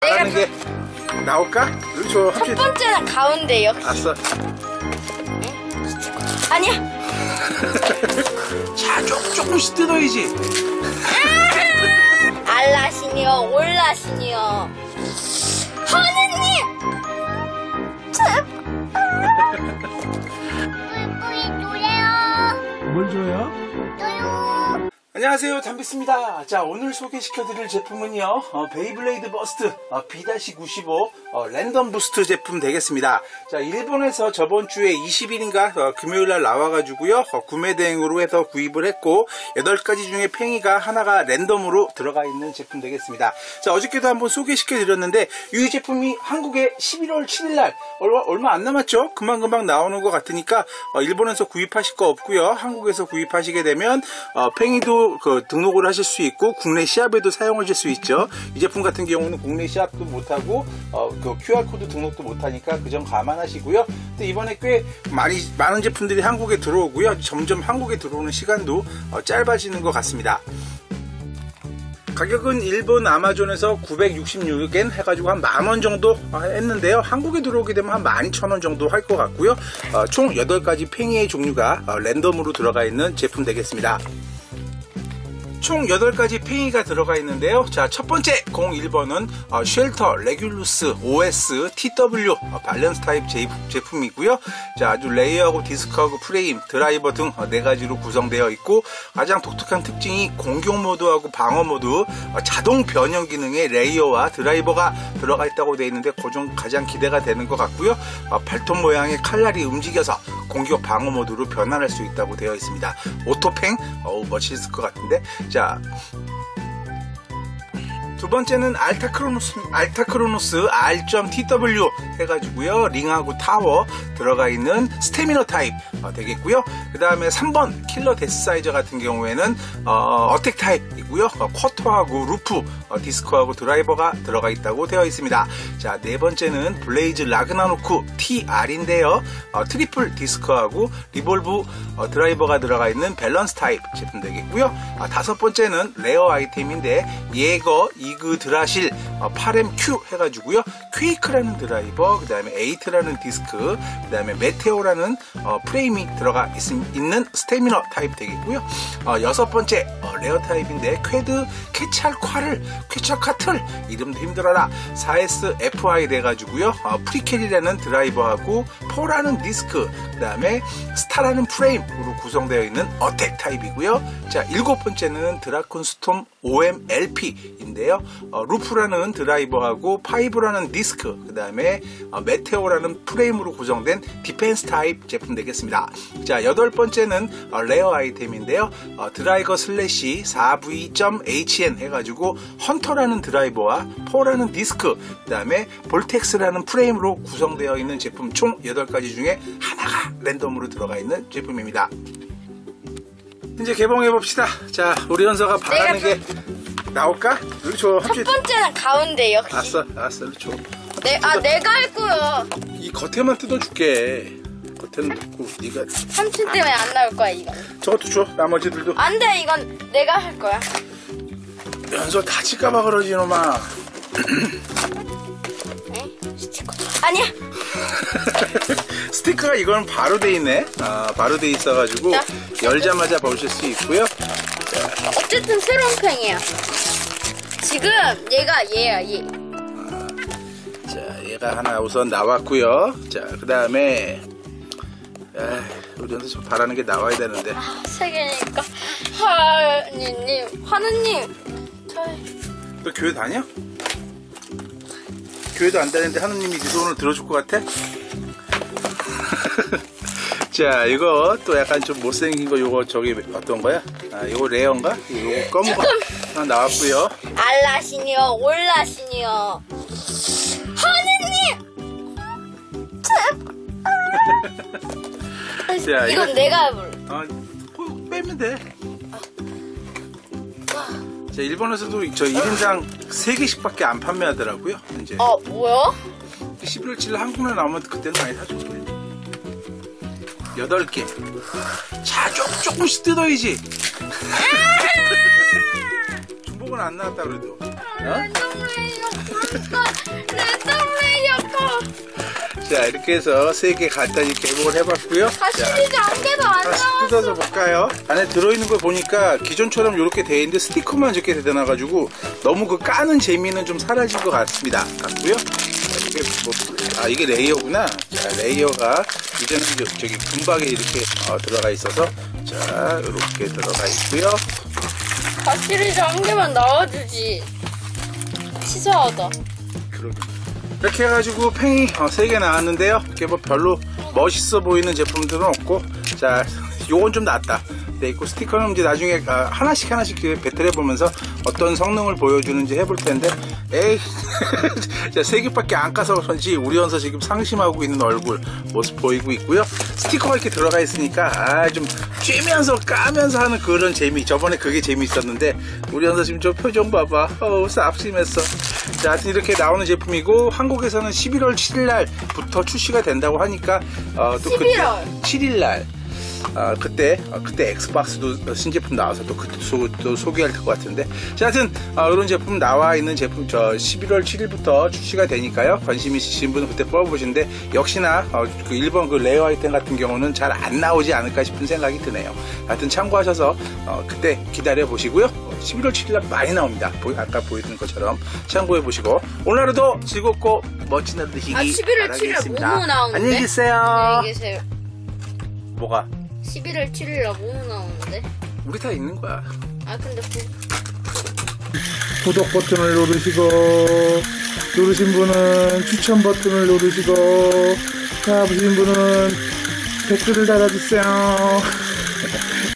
바라는 게 나올까? 여기 줘. 첫 번째는 가운데 역시. 알았어. 아니야. 자, 조금씩 뜯어야지. 알라시니요, 올라시니요. 하느님! 뭘 줘요? 안녕하세요, 담비스입니다. 자, 오늘 소개시켜드릴 제품은요, 베이블레이드 버스트 B-95 랜덤 부스트 제품 되겠습니다. 자, 일본에서 저번 주에 20일인가 금요일날 나와가지고요, 구매 대행으로 해서 구입을 했고 8가지 중에 팽이가 하나가 랜덤으로 들어가 있는 제품 되겠습니다. 자, 어저께도 한번 소개시켜드렸는데 이 제품이 한국에 11월 7일날 얼마 안 남았죠? 금방금방 나오는 것 같으니까 일본에서 구입하실 거 없고요, 한국에서 구입하시게 되면 팽이도 등록을 하실 수 있고 국내 시합에도 사용하실 수 있죠. 이 제품 같은 경우는 국내 시합도 못하고 QR코드 등록도 못하니까 그 점 감안하시고요. 근데 이번에 꽤 많은 제품들이 한국에 들어오고요, 점점 한국에 들어오는 시간도 짧아지는 것 같습니다. 가격은 일본 아마존에서 966엔 해가지고 한 10,000원 정도 했는데요, 한국에 들어오게 되면 한 12,000원 정도 할 것 같고요. 총 8가지 팽이의 종류가 랜덤으로 들어가 있는 제품 되겠습니다. 총 8가지 팽이가 들어가 있는데요. 자, 첫 번째 01번은 쉘터 레귤루스 OS TW 밸런스 타입 제품이고요. 자, 아주 레이어하고 디스크하고 프레임, 드라이버 등 4가지로 구성되어 있고, 가장 독특한 특징이 공격 모드하고 방어 모드, 자동 변형 기능의 레이어와 드라이버가 들어가 있다고 되어 있는데, 그 점 가장 기대가 되는 것 같고요. 발톱 모양의 칼날이 움직여서 공격 방어 모드로 변환할 수 있다고 되어 있습니다. 오토팽, 멋있을 것 같은데. 자, 두 번째는 알타크로노스 R.TW 해가지고요, 링하고 타워 들어가 있는 스태미너 타입 되겠고요. 그 다음에 3번 킬러 데스사이저 같은 경우에는 어택 타입이고요, 쿼터하고 루프, 디스크하고 드라이버가 들어가 있다고 되어 있습니다. 자, 네 번째는 블레이즈 라그나노크 TR인데요, 트리플 디스크하고 리볼브 드라이버가 들어가 있는 밸런스 타입 제품 되겠고요. 다섯 번째는 레어 아이템인데 예거 이그 드라실 8MQ 해가지고요, 퀘이크라는 드라이버, 그 다음에 에이트라는 디스크, 그 다음에 메테오라는 프레임이 들어가 있는 스태미너 타입 되겠고요. 여섯 번째 레어 타입인데 퀘찰 카틀 이름도 힘들어라 4SFI 돼가지고요, 프리켈이라는 드라이버하고 포라는 디스크, 그 다음에 스타라는 프레임으로 구성되어 있는 어택 타입이고요. 자, 일곱 번째는 드라콘 스톰 OMLP인데요, 루프라는 드라이버하고 파이브라는 디스크, 그 다음에 메테오라는 프레임으로 구성된 디펜스 타입 제품 되겠습니다. 자, 여덟 번째는 레어 아이템인데요, 드라이거 슬래시 4V.HN 해가지고 헌터라는 드라이버와 포라는 디스크, 그 다음에 볼텍스라는 프레임으로 구성되어 있는 제품 총 8가지 중에 하나가 랜덤으로 들어가 있는 제품입니다. 이제 개봉해봅시다. 자, 우리 현서가 바라는 게 나올까? 여기 줘. 첫 번째는 가운데 역시. 알았어, 여기 줘. 내가 할 거야. 이 겉에만 뜯어줄게. 겉에는 뜯고 네가. 삼촌 때문에 안 나올 거야 이건. 저것도 줘. 나머지들도. 안 돼, 이건 내가 할 거야. 현서 다칠까봐 그러지 놈아. 스티커. 아니야. 스티커가 이건 바로 돼 있네. 바로 돼 있어가지고 자, 열자마자 보실 수 있고요. 어쨌든 새로운 팽이야. 지금 얘야 얘. 자, 얘가 하나 우선 나왔고요. 자, 그 다음에 우리 현서 좀 바라는 게 나와야 되는데. 세 개니까. 하느님. 너 교회 다녀? 교회도 안 다니는데 하느님이 네 손을 들어줄 것 같아? 자, 이거 또 약간 좀 못생긴 거, 요거 저기 어떤 거야? 요거 레어인가? 요거 검은 거 하나 나왔고요. 알라시니요, 올라시니요. 하느님! 자, 이건 내가 해볼래. 빼면 돼. 자, 일본에서도 저 1인당 3개씩밖에 안 판매하더라고요, 이제. 뭐야? 11월 7일 한국에 나오면 그때는 많이 사줄게. 8개. 자, 조금씩 뜯어야지. 중복은 안 나왔다 그래도. 자, 이렇게 해서 3개 간단히 개봉을 해봤고요. 다 시리즈 한 개도 안 다시 나왔어. 뜯어서 볼까요? 안에 들어있는 거 보니까 기존처럼 이렇게 돼 있는데 스티커만 저렇게 되나가지고 너무 그 까는 재미는 좀 사라진 것 같습니다. 같고요. 자, 이게 뭐, 이게 레이어구나. 자, 레이어가 이제는 저기 금박에 이렇게 들어가 있어서 자, 이렇게 들어가 있고요. 다 시리즈 한 개만 나와주지. 치사하다. 이렇게 해가지고 팽이 3개 나왔는데요. 이렇게 뭐 별로 멋있어 보이는 제품들은 없고, 자, 요건 좀 낫다. 돼 있고, 스티커는 이제 나중에 하나씩 배틀해 보면서 어떤 성능을 보여주는지 해볼 텐데, 에이, 자, 3개밖에 안 까서 그런지 우리 연서 지금 상심하고 있는 얼굴 모습 보이고 있고요. 스티커가 이렇게 들어가 있으니까 좀 쬐면서 까면서 하는 그런 재미. 저번에 그게 재미있었는데 우리 연서 지금 저 표정 봐봐. 쌉심했어. 자, 하여튼 이렇게 나오는 제품이고, 한국에서는 11월 7일 날부터 출시가 된다고 하니까 또 11월 7일 날 그때 엑스박스도 신제품 나와서 또 그때 또 소개할 것 같은데, 자, 하여튼 이런 제품 나와 있는 제품 11월 7일부터 출시가 되니까요. 관심 있으신 분은 그때 뽑아보시는데, 역시나 그 일본 그 레어 아이템 같은 경우는 잘 안 나오지 않을까 싶은 생각이 드네요. 하여튼 참고하셔서 그때 기다려 보시고요. 11월 7일날 많이 나옵니다. 아까 보이는 것처럼 참고해 보시고, 오늘 하루도 즐겁고 멋진 하루 되시기 11월 7일 바라겠습니다. 뭐뭐 나오는데? 안녕히 계세요. 안녕히 계세요. 뭐가? 11월 7일날 뭐뭐 나오는데? 우리 다 있는 거야. 근데 구독 버튼을 누르시고, 누르신 분은 추천 버튼을 누르시고, 자, 보신 분은 댓글을 달아주세요.